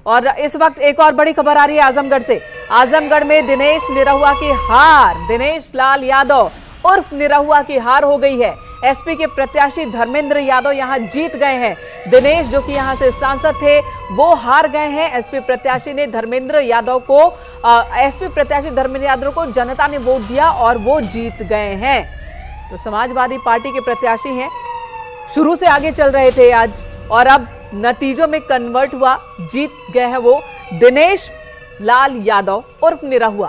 और इस वक्त एक और बड़ी खबर आ रही है आजमगढ़ से। आजमगढ़ में दिनेश निरहुआ की हार, दिनेश लाल यादव उर्फ निरहुआ की हार हो गई है। एसपी के प्रत्याशी धर्मेंद्र यादव यहां जीत गए हैं। दिनेश जो कि यहां से सांसद थे वो हार गए हैं। एसपी प्रत्याशी धर्मेंद्र यादव को जनता ने वोट दिया और वो जीत गए हैं। तो समाजवादी पार्टी के प्रत्याशी हैं, शुरू से आगे चल रहे थे आज और अब नतीजों में कन्वर्ट हुआ, जीत गए हैं वो। दिनेश लाल यादव उर्फ निरहुआ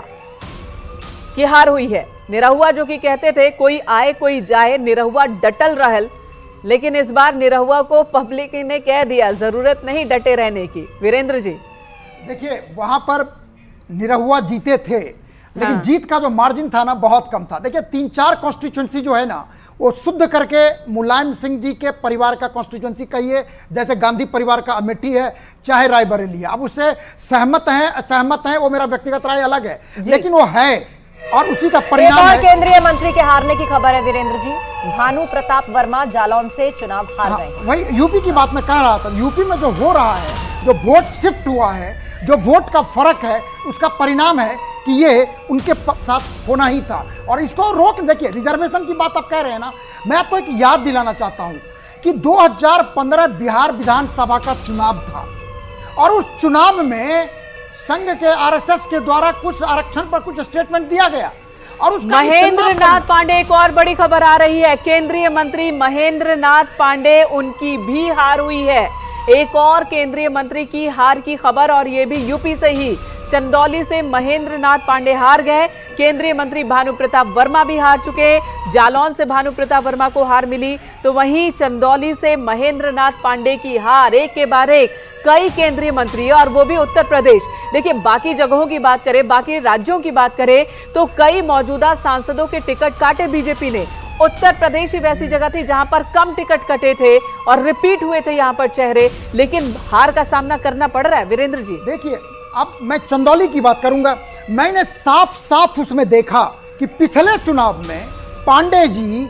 की हार हुई है। निरहुआ जो कि कहते थे कोई आए कोई जाए, निरहुआ डटल रहल, लेकिन इस बार निरहुआ को पब्लिक ने कह दिया जरूरत नहीं डटे रहने की। वीरेंद्र जी देखिए, वहां पर निरहुआ जीते थे, लेकिन जीत का जो मार्जिन था ना बहुत कम था। देखिए 3-4 कॉन्स्टिट्यूएंसी जो है ना वो शुद्ध करके मुलायम सिंह जी के परिवार का कॉन्स्टिट्यूएंसी कहिए, जैसे गांधी परिवार का अमेठी है, चाहे रायबरेली है। अब उससे सहमत हैं असहमत हैं वो मेरा व्यक्तिगत राय अलग है, लेकिन वो है और उसी का परिणाम है। केंद्रीय मंत्री के हारने की खबर है वीरेंद्र जी। भानु प्रताप वर्मा जालौन से चुनाव हार गए। वही यूपी की बात मैं कह रहा था। यूपी में जो हो रहा है, जो वोट शिफ्ट हुआ है, जो वोट का फर्क है, उसका परिणाम है कि ये उनके साथ होना ही था और इसको रोक। देखिए रिजर्वेशन की बात आप कह रहे हैं ना, मैं आपको एक याद दिलाना चाहता हूं कि 2015 बिहार विधानसभा का चुनाव था और उस चुनाव में संघ के आरएसएस के द्वारा कुछ आरक्षण पर कुछ स्टेटमेंट दिया गया और उसका महेंद्र नाथ पांडे, एक और बड़ी खबर आ रही है। केंद्रीय मंत्री महेंद्र नाथ पांडे, उनकी भी हार हुई है। एक और केंद्रीय मंत्री की हार की खबर और ये भी यूपी से ही। चंदौली से महेंद्र नाथ पांडे हार गए। केंद्रीय मंत्री भानु प्रताप वर्मा भी हार चुके। जालौन से भानु प्रताप वर्मा को हार मिली, तो वहीं चंदौली से महेंद्र नाथ पांडे की हार। एक के बाद एक कई केंद्रीय मंत्री और वो भी उत्तर प्रदेश। देखिए बाकी जगहों की बात करें, बाकी राज्यों की बात करें तो कई मौजूदा सांसदों के टिकट काटे बीजेपी ने। उत्तर प्रदेश ही वैसी जगह थी जहां पर कम टिकट कटे थे और रिपीट हुए थे यहां पर चेहरे, लेकिन हार का सामना करना पड़ रहा है। वीरेंद्र जी देखिए, अब मैं चंदौली की बात करूंगा। मैंने साफ साफ उसमें देखा कि पिछले चुनाव में पांडे जी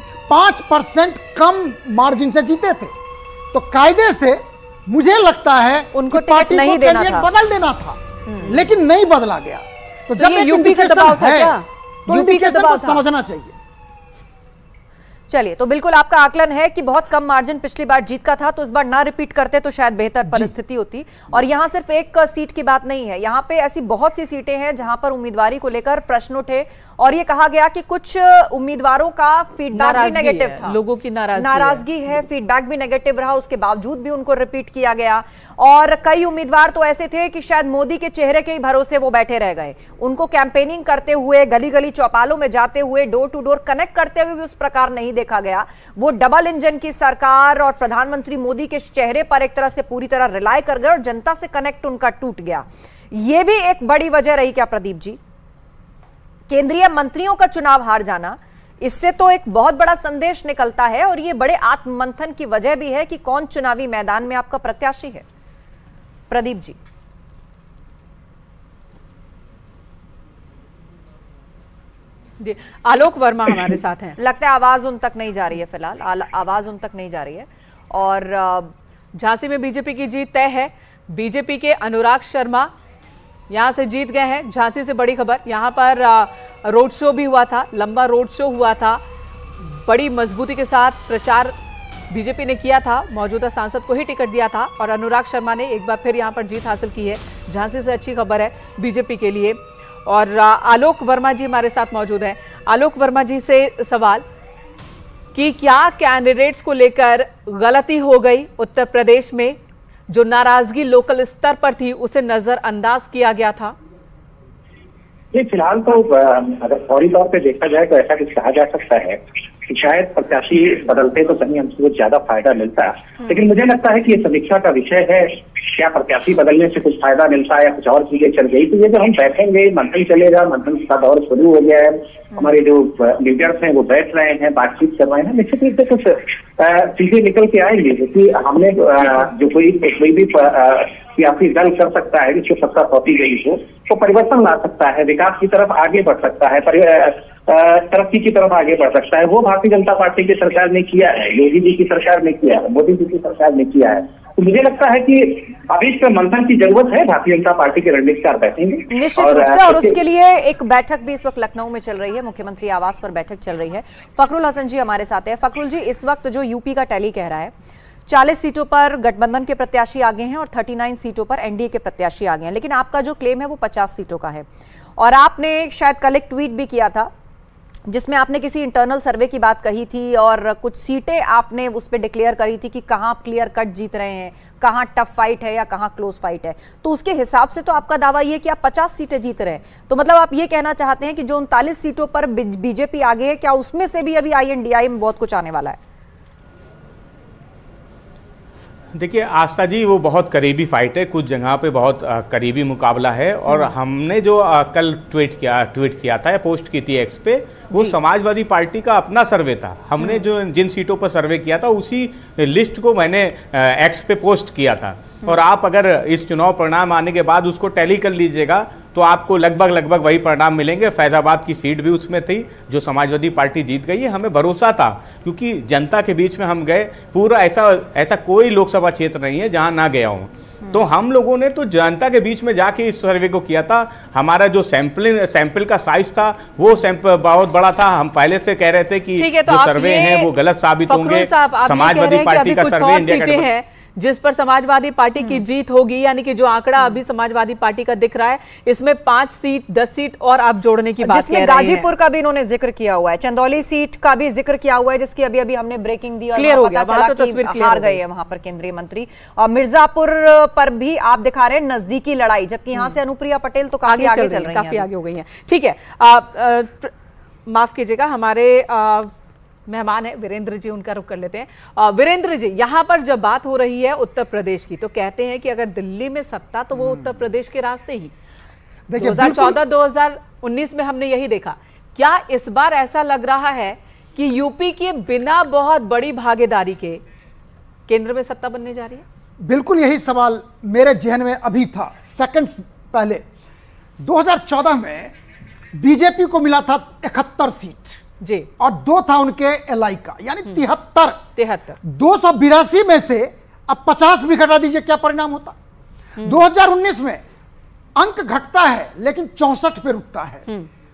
5% कम मार्जिन से जीते थे, तो कायदे से मुझे लगता है उनको पार्टी नहीं को देना था, बदल देना था, लेकिन नहीं बदला गया। तो जब एक यूपी का दबाव था क्या? तो यूपी का दबाव समझना चाहिए। चलिए, तो बिल्कुल आपका आकलन है कि बहुत कम मार्जिन पिछली बार जीत का था, तो इस बार ना रिपीट करते तो शायद बेहतर परिस्थिति होती। और यहाँ सिर्फ एक सीट की बात नहीं है, यहाँ पे ऐसी बहुत सी सीटें हैं जहां पर उम्मीदवारी को लेकर प्रश्न उठे और ये कहा गया कि कुछ उम्मीदवारों का फीडबैक भी नेगेटिव था, लोगों की नाराजगी है, फीडबैक भी नेगेटिव रहा, उसके बावजूद भी उनको रिपीट किया गया। और कई उम्मीदवार तो ऐसे थे कि शायद मोदी के चेहरे के ही भरोसे वो बैठे रह गए। उनको कैंपेनिंग करते हुए, गली गली चौपालों में जाते हुए, डोर टू डोर कनेक्ट करते हुए भी उस प्रकार नहीं देखा गया। वो डबल इंजन की सरकार और प्रधानमंत्री मोदी के चेहरे पर एक तरह से पूरी तरह रिलाय कर गए और जनता से कनेक्ट उनका टूट गया। यह भी एक बड़ी वजह रही क्या प्रदीप जी? केंद्रीय मंत्रियों का चुनाव हार जाना, इससे तो एक बहुत बड़ा संदेश निकलता है और यह बड़े आत्ममंथन की वजह भी है कि कौन चुनावी मैदान में आपका प्रत्याशी है। प्रदीप जी आलोक वर्मा हमारे साथ हैं। लगता है आवाज उन तक नहीं जा रही है, फिलहाल आवाज उन तक नहीं जा रही है। और झांसी में बीजेपी की जीत तय है। बीजेपी के अनुराग शर्मा यहां से जीत गए हैं। झांसी से बड़ी खबर, यहां पर रोड शो भी हुआ था, लंबा रोड शो हुआ था, बड़ी मजबूती के साथ प्रचार बीजेपी ने किया था, मौजूदा सांसद को ही टिकट दिया था और अनुराग शर्मा ने एक बार फिर यहां पर जीत हासिल की है। झांसी से अच्छी खबर है बीजेपी के लिए। और आलोक वर्मा जी हमारे साथ मौजूद हैं। आलोक वर्मा जी से सवाल कि क्या कैंडिडेट्स को लेकर गलती हो गई उत्तर प्रदेश में? जो नाराजगी लोकल स्तर पर थी उसे नजरअंदाज किया गया था। ये फिलहाल तो अगर फौरी तौर पे देखा जाए तो ऐसा कुछ कहा जा सकता है कि शायद प्रत्याशी बदलते तो कहीं हमको ज्यादा फायदा मिलता, लेकिन मुझे लगता है कि ये समीक्षा का विषय है। क्या प्रत्याशी बदलने से कुछ फायदा मिलता है या कुछ और चीजें चल गई? तो ये जब हम बैठेंगे, मंथन चलेगा, मंथन का दौर शुरू हो गया है, हमारे जो लीडर्स हैं वो बैठ रहे हैं, बातचीत कर रहे हैं, निश्चित रूप से कुछ चीजें निकल के आएंगी कि हमने जो कोई भी सियासी दल कर सकता है जिसको सत्ता सौंपी गई हो, तो परिवर्तन ला सकता है, विकास की तरफ आगे बढ़ सकता है, तरक्की की तरफ आगे बढ़ सकता है। वो भारतीय जनता पार्टी की सरकार ने किया है, योगी जी की सरकार ने किया है, मोदी जी की सरकार ने किया है। तो मुझे लगता है कि अभी इस पर मंथन की जरूरत है। भारतीय जनता पार्टी के रणनीतिकार बैठेंगे निश्चित रूप से, और उसके लिए एक बैठक भी इस वक्त लखनऊ में चल रही है, मुख्यमंत्री आवास पर बैठक चल रही है। फखरुल हसन जी हमारे साथ है। फखरुल जी, इस वक्त जो यूपी का टैली कह रहा है 40 सीटों पर गठबंधन के प्रत्याशी आगे हैं और 39 सीटों पर एनडीए के प्रत्याशी आगे हैं, लेकिन आपका जो क्लेम है वो 50 सीटों का है। और आपने शायद कल एक ट्वीट भी किया था जिसमें आपने किसी इंटरनल सर्वे की बात कही थी और कुछ सीटें आपने उस पर डिक्लेयर करी थी कि कहां आप क्लियर कट जीत रहे हैं, कहां टफ फाइट है या कहां क्लोज फाइट है। तो उसके हिसाब से तो आपका दावा ये कि आप 50 सीटें जीत रहे हैं, तो मतलब आप ये कहना चाहते हैं कि जो 39 सीटों पर बीजेपी आगे है, क्या उसमें से भी अभी INDI में बहुत कुछ आने वाला है? देखिए आस्था जी, वो बहुत करीबी फाइट है, कुछ जगह पे बहुत करीबी मुकाबला है। और हमने जो कल ट्वीट किया था या पोस्ट की थी एक्स पे, वो समाजवादी पार्टी का अपना सर्वे था। हमने जो जिन सीटों पर सर्वे किया था उसी लिस्ट को मैंने एक्स पे पोस्ट किया था। और आप अगर इस चुनाव परिणाम आने के बाद उसको टैली कर लीजिएगा तो आपको लगभग वही परिणाम मिलेंगे। फैजाबाद की सीट भी उसमें थी जो समाजवादी पार्टी जीत गई है। हमें भरोसा था क्योंकि जनता के बीच में हम गए, पूरा ऐसा कोई लोकसभा क्षेत्र नहीं है जहां ना गया हूं। तो हम लोगों ने तो जनता के बीच में जाके इस सर्वे को किया था। हमारा जो सैंपल का साइज था वो सैंपल बहुत बड़ा था। हम पहले से कह रहे थे कि जो सर्वे हैं वो गलत साबित होंगे। समाजवादी पार्टी का सर्वे इंडिया जिस पर समाजवादी पार्टी की जीत होगी, यानी कि जो आंकड़ा अभी समाजवादी पार्टी का दिख रहा है इसमें 5 सीट 10 सीट और आप जोड़ने की बात कह रहे हैं। गाजीपुर का भी इन्होंने जिक्र किया हुआ है, चंदौली सीट का भी जिक्र किया हुआ है जिसकी अभी हमने ब्रेकिंग दी और क्लियर हो गया, वहां तो तस्वीर क्लियर हार गए हैं वहां पर केंद्रीय मंत्री। और मिर्जापुर पर भी आप दिखा रहे हैं नजदीकी लड़ाई, जबकि यहाँ से अनुप्रिया पटेल तो काफी आगे चल रही है, काफी आगे हो गई है। ठीक है, माफ कीजिएगा, हमारे मेहमान है वीरेंद्र जी, उनका रुख कर लेते हैं। वीरेंद्र जी, यहां पर जब बात हो रही है उत्तर प्रदेश की तो कहते हैं कि अगर दिल्ली में सत्ता तो वो उत्तर प्रदेश के रास्ते ही। 2014-2019 में हमने यही देखा। क्या इस बार ऐसा लग रहा है कि यूपी के बिना बहुत बड़ी भागीदारी के केंद्र में सत्ता बनने जा रही है? बिल्कुल यही सवाल मेरे जहन में अभी था सेकंड्स पहले। 2014 में बीजेपी को मिला था 71 सीट जी, और 2 था उनके एलआई का, यानी 73। 282 में से अब 50 भी घटा दीजिए, क्या परिणाम होता? 2019 में अंक घटता है लेकिन 64 पे रुकता है।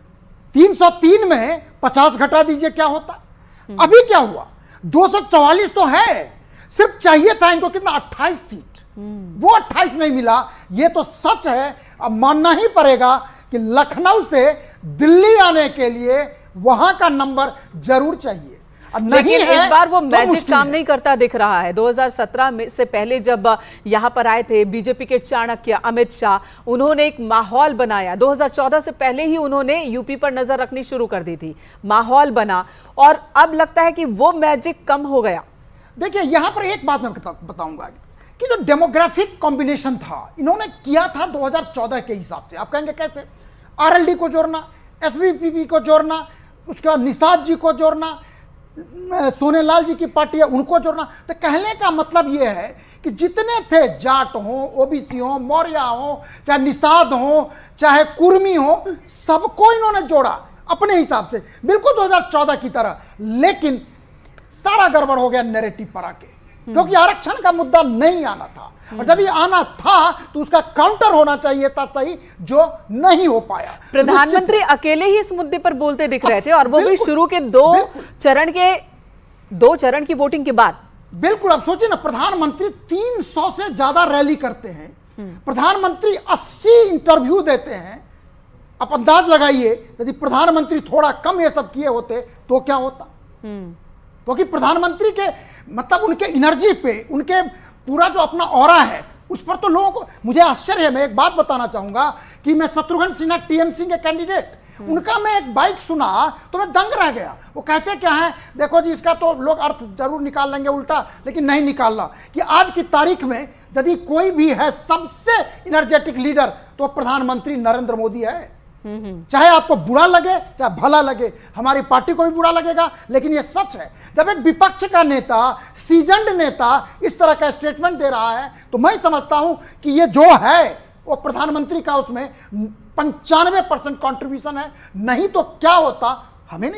303 में 50 घटा दीजिए, क्या होता? अभी क्या हुआ? 244 तो है, सिर्फ चाहिए था इनको कितना? 28 सीट। वो 28 नहीं मिला। ये तो सच है, अब मानना ही पड़ेगा कि लखनऊ से दिल्ली आने के लिए वहां का नंबर जरूर चाहिए। नहीं है, इस बार वो मैजिक काम नहीं करता दिख रहा है। 2017 में से पहले जब यहां पर आए थे बीजेपी के चाणक्य अमित शाह, उन्होंने एक माहौल बनाया। 2014 से पहले ही उन्होंने यूपी पर नजर रखनी शुरू कर दी थी, माहौल बना, और अब लगता है कि वो मैजिक कम हो गया। देखिए यहां पर एक बात मैं बताऊंगा कि जो डेमोग्राफिक कॉम्बिनेशन था इन्होंने किया था 2014 के हिसाब से। आप कहेंगे कैसे? आरएलडी को जोड़ना, एसवीपीपी को जोड़ना, उसके बाद निषाद जी को जोड़ना, सोनेलाल जी की पार्टी है उनको जोड़ना। तो कहने का मतलब यह है कि जितने थे, जाट हो, ओबीसी हो, मौर्य हो, चाहे निषाद हो, चाहे कुर्मी हो, सबको इन्होंने जोड़ा अपने हिसाब से, बिल्कुल 2014 की तरह। लेकिन सारा गड़बड़ हो गया नैरेटिव पर आके, क्योंकि आरक्षण का मुद्दा नहीं आना था, और जब ये आना था तो उसका काउंटर होना चाहिए था सही, जो नहीं हो पाया। प्रधानमंत्री अकेले ही इस मुद्दे पर बोलते दिख रहे थे, और वो भी शुरू के 2 चरण की वोटिंग के बाद। बिल्कुल, अब सोचिए ना, प्रधानमंत्री 300 से ज्यादा रैली करते हैं, प्रधानमंत्री 80 इंटरव्यू देते हैं। आप अंदाज लगाइए यदि प्रधानमंत्री थोड़ा कम ये सब किए होते तो क्या होता। क्योंकि प्रधानमंत्री के मतलब उनके एनर्जी पे, उनके पूरा जो अपना ऑरा है उस पर तो लोगों को, मुझे आश्चर्य है। मैं एक बात बताना चाहूंगा कि मैं शत्रुघ्न सिन्हा टीएमसी के कैंडिडेट, उनका मैं एक बाइट सुना तो मैं दंग रह गया। वो कहते क्या है, देखो जी इसका तो लोग अर्थ जरूर निकाल लेंगे उल्टा, लेकिन नहीं निकालना कि आज की तारीख में यदि कोई भी है सबसे एनर्जेटिक लीडर तो प्रधानमंत्री नरेंद्र मोदी है। चाहे आपको बुरा लगे चाहे भला लगे, हमारी पार्टी को भी बुरा लगेगा, लेकिन यह सच है। जब एक विपक्ष का नेता, सीजन्ड नेता इस तरह का स्टेटमेंट दे रहा है तो मैं समझता हूं कि ये जो है वो प्रधानमंत्री का उसमें 95% कंट्रीब्यूशन है। नहीं तो क्या होता हमें नहीं पता।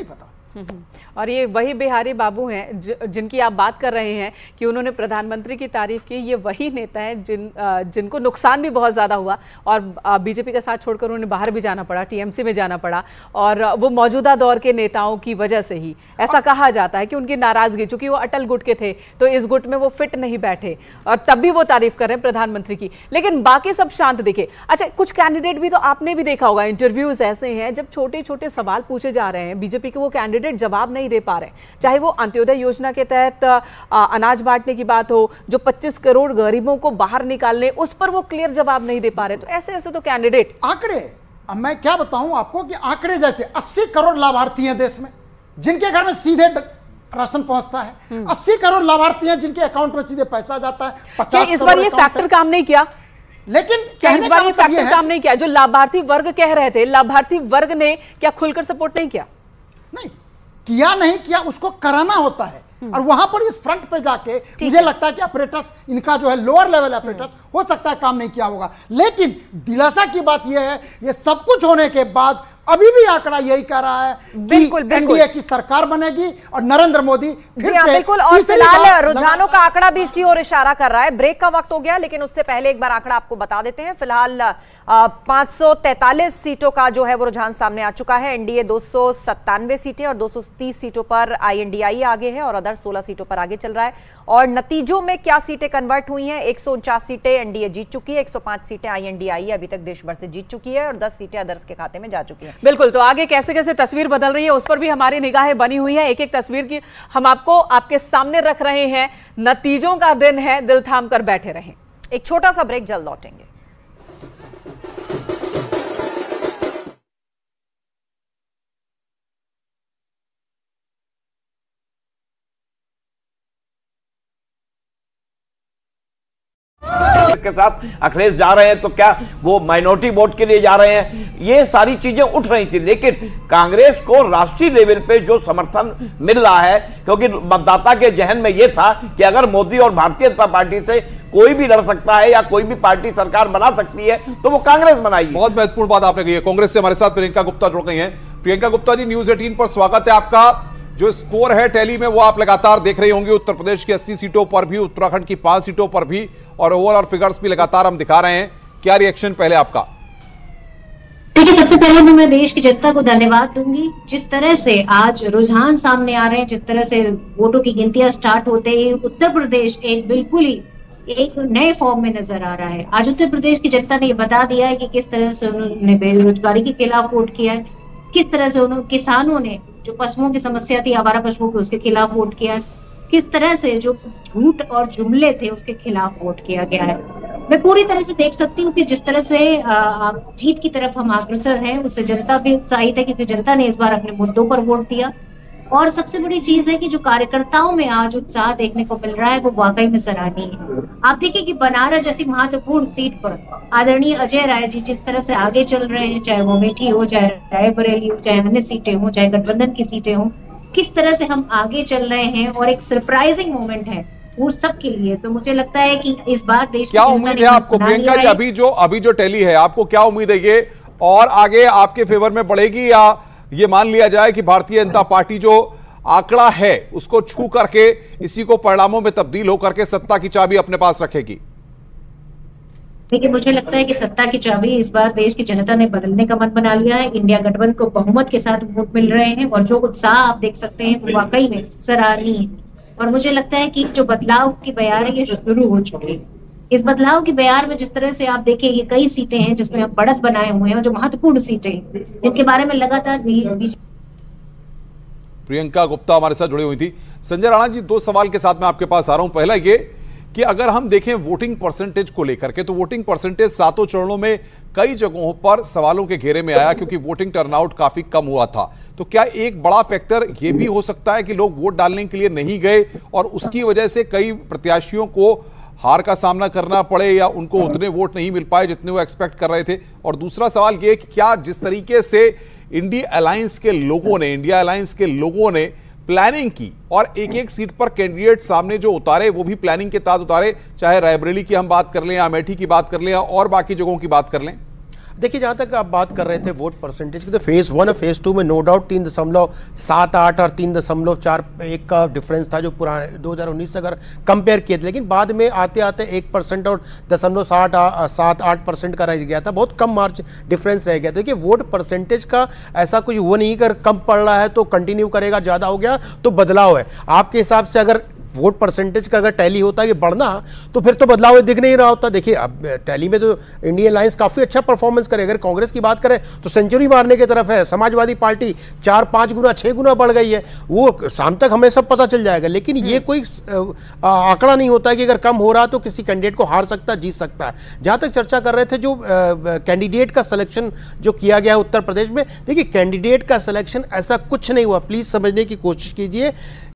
और ये वही बिहारी बाबू हैं जिनकी आप बात कर रहे हैं कि उन्होंने प्रधानमंत्री की तारीफ की। ये वही नेता हैं जिनको नुकसान भी बहुत ज़्यादा हुआ और बीजेपी का साथ छोड़कर उन्हें बाहर भी जाना पड़ा, टीएमसी में जाना पड़ा, और वो मौजूदा दौर के नेताओं की वजह से ही ऐसा कहा जाता है कि उनकी नाराजगी, चूंकि वो अटल गुट के थे तो इस गुट में वो फिट नहीं बैठे, और तब भी वो तारीफ कर रहे हैं प्रधानमंत्री की, लेकिन बाकी सब शांत दिखे। अच्छा, कुछ कैंडिडेट भी तो आपने भी देखा होगा, इंटरव्यूज ऐसे हैं जब छोटे छोटे सवाल पूछे जा रहे हैं, बीजेपी के वो कैंडिडेट जवाब नहीं दे पा रहे, चाहे वो अंत्योदय योजना के तहत अनाज बांटने की बात हो, जो 25 करोड़ गरीबों को बाहर निकालने, उस पर वो क्लियर जवाब नहीं दे पा रहे। तो ऐसे ऐसे तो कैंडिडेट, आंकड़े, अब मैं क्या बताऊं आपको कि आंकड़े जैसे 80 करोड़ लाभार्थी हैं देश में जिनके घर में सीधे राशन पहुंचता है, 80 करोड़ लाभार्थी हैं जिनके अकाउंट में सीधे पैसा जाता है। 50 इस बार ये फैक्टर काम नहीं किया, लेकिन क्या इस बार ये फैक्टर काम नहीं किया? जो लाभार्थी वर्ग कह रहे थे, लाभार्थी वर्ग ने क्या खुलकर सपोर्ट नहीं किया? नहीं किया, नहीं किया, उसको कराना होता है। और वहां पर इस फ्रंट पे जाके मुझे लगता है कि ऑपरेटर्स, इनका जो है लोअर लेवल ऑपरेटर्स हो सकता है काम नहीं किया होगा। लेकिन दिलासा की बात यह है, ये सब कुछ होने के बाद अभी भी आंकड़ा यही कह रहा है कि एनडीए की सरकार बनेगी और नरेंद्र मोदी फिर से बिल्कुल। और फिलहाल रुझानों का आंकड़ा भी इसी ओर इशारा कर रहा है। ब्रेक का वक्त हो गया, लेकिन उससे पहले एक बार आंकड़ा आपको बता देते हैं। फिलहाल 543 सीटों का जो है वो रुझान सामने आ चुका है। एनडीए 297 सीटें और 230 सीटों पर आईएनडीआई आगे है और अदर 16 सीटों पर आगे चल रहा है। और नतीजों में क्या सीटें कन्वर्ट हुई हैं? 149 सीटें एनडीए जीत चुकी है, 105 सीटें आईएनडीआई अभी तक देश भर से जीत चुकी है और 10 सीटें अदर्स के खाते में जा चुकी है। बिल्कुल, तो आगे कैसे कैसे तस्वीर बदल रही है उस पर भी हमारी निगाहें बनी हुई है। एक एक तस्वीर की हम आपको आपके सामने रख रहे हैं। नतीजों का दिन है, दिल थाम कर बैठे रहें। एक छोटा सा ब्रेक, जल्द लौटेंगे। के साथ अखिलेश जा रहे हैं तो क्या वो माइनॉरिटी वोट के लिए जा रहे हैं? ये सारी चीजें उठ रही थी, लेकिन कांग्रेस को राष्ट्रीय लेवल पे जो समर्थन मिल रहा है, क्योंकि मतदाता के जहन में ये था कि अगर मोदी और भारतीय जनता पार्टी से कोई भी लड़ सकता है या कोई भी पार्टी सरकार बना सकती है तो वो कांग्रेस बनाएगी। बहुत महत्वपूर्ण बात आपने कही है। कांग्रेस से हमारे साथ प्रियंका गुप्ता जुड़ गई हैं। प्रियंका गुप्ता जी, न्यूज 18 पर स्वागत है आपका। जो स्कोर है टैली में वो आप लगातार देख रही होंगी, उत्तर प्रदेश की 80 सीटों पर भी, उत्तराखंड की 5 सीटों पर भी, और ओवरऑल फिगर्स भी लगातार हम दिखा रहे हैं। क्या रिएक्शन पहले आपका? देखिए, सबसे पहले तो मैं देश की जनता को धन्यवाद दूंगी। जिस तरह से आज रुझान सामने आ रहे हैं, जिस तरह से वोटों की गिनतियां स्टार्ट होते ही उत्तर प्रदेश एक बिल्कुल ही एक नए फॉर्म में नजर आ रहा है। आज उत्तर प्रदेश की जनता ने ये बता दिया है कि किस तरह से उन्होंने बेरोजगारी के खिलाफ वोट किया है, किस तरह से उन्होंने किसानों ने जो पशुओं की समस्या थी, आवारा पशुओं की, उसके खिलाफ वोट किया है, किस तरह से जो झूठ और जुमले थे उसके खिलाफ वोट किया गया है। मैं पूरी तरह से देख सकती हूँ कि जिस तरह से जीत की तरफ हम अग्रसर हैं, उससे जनता भी उत्साहित है, क्योंकि जनता ने इस बार अपने मुद्दों पर वोट दिया। और सबसे बड़ी चीज है कि जो कार्यकर्ताओं में आज उत्साह देखने को मिल रहा है वो वाकई में सराहनीय है। आप देखिए कि बनारस जैसी महत्वपूर्ण सीट पर आदरणीय अजय राय जी जिस तरह से आगे चल रहे हैं, चाहे वो अमेठी हो, चाहे रायबरेली हो, चाहे अन्य सीटें हो, चाहे गठबंधन की सीटें हो, किस तरह से हम आगे चल रहे हैं और एक सरप्राइजिंग मोमेंट है वो सबके लिए। तो मुझे लगता है कि इस बार देश क्या उम्मीद है आपको प्रियंका जी? अभी जो टैली है, आपको क्या उम्मीद है ये और आगे आपके फेवर में बढ़ेगी, या ये मान लिया जाए कि भारतीय जनता पार्टी जो आंकड़ा है उसको छू करके इसी को परिणामों में तब्दील होकर के सत्ता की चाबी अपने पास रखेगी? देखिए, मुझे लगता है कि सत्ता की चाबी इस बार देश की जनता ने बदलने का मन बना लिया है। इंडिया गठबंधन को बहुमत के साथ वोट मिल रहे हैं और जो उत्साह आप देख सकते हैं वो वाकई में सराहनीय है। और मुझे लगता है कि जो बदलाव की बयार है ये शुरू हो चुकी है। इस बदलाव की बयार में जिस तरह से आप देखिए, ये कई सीटें हैं जिसमें हम बढ़त बनाए हुए हैं और जो महत्वपूर्ण सीटें हैं जिनके बारे में लगातार प्रियंका गुप्ता हमारे साथ जुड़ी हुई थी। संजय राणा जी, 2 सवाल के साथ मैं आपके पास आ रहा हूं। पहला ये कि अगर हम देखें वोटिंग परसेंटेज को लेकर के, तो वोटिंग परसेंटेज 7 चरणों में कई जगहों पर सवालों के घेरे में आया क्योंकि वोटिंग टर्नआउट काफी कम हुआ था। तो क्या एक बड़ा फैक्टर यह भी हो सकता है कि लोग वोट डालने के लिए नहीं गए और उसकी वजह से कई प्रत्याशियों को हार का सामना करना पड़े या उनको उतने वोट नहीं मिल पाए जितने वो एक्सपेक्ट कर रहे थे? और दूसरा सवाल ये कि क्या जिस तरीके से इंडिया अलायंस के लोगों ने प्लानिंग की और एक एक सीट पर कैंडिडेट सामने जो उतारे वो भी प्लानिंग के तहत उतारे, चाहे रायबरेली की हम बात कर लें या अमेठी की बात कर लें या और बाकी जगहों की बात कर लें? देखिए, जहाँ तक आप बात कर रहे थे वोट परसेंटेज की, तो फेज 1 और फेज 2 में नो डाउट 3.78 और 3.41 का डिफरेंस था जो पुराने 2019 से अगर कंपेयर किए थे। लेकिन बाद में आते आते 1% और 0.78% का रह गया था, बहुत कम मार्च डिफरेंस रह गया था। देखिए, वोट परसेंटेज का ऐसा कोई वो नहीं कर कम पड़ रहा है तो कंटिन्यू करेगा, ज़्यादा हो गया तो बदलाव है। आपके हिसाब से अगर वोट परसेंटेज का अगर टैली होता है ये बढ़ना, तो फिर तो बदलाव दिख नहीं रहा होता। देखिए, अब टैली में तो इंडियन अलायंस काफ़ी अच्छा परफॉर्मेंस करे। अगर कांग्रेस की बात करें तो सेंचुरी मारने की तरफ है, समाजवादी पार्टी 4-5 गुना 6 गुना बढ़ गई है। वो शाम तक हमें सब पता चल जाएगा, लेकिन ये कोई आंकड़ा नहीं होता है कि अगर कम हो रहा तो किसी कैंडिडेट को हार सकता है, जीत सकता है। जहाँ तक चर्चा कर रहे थे जो कैंडिडेट का सिलेक्शन जो किया गया है उत्तर प्रदेश में, देखिए कैंडिडेट का सिलेक्शन ऐसा कुछ नहीं हुआ, प्लीज़ समझने की कोशिश कीजिए।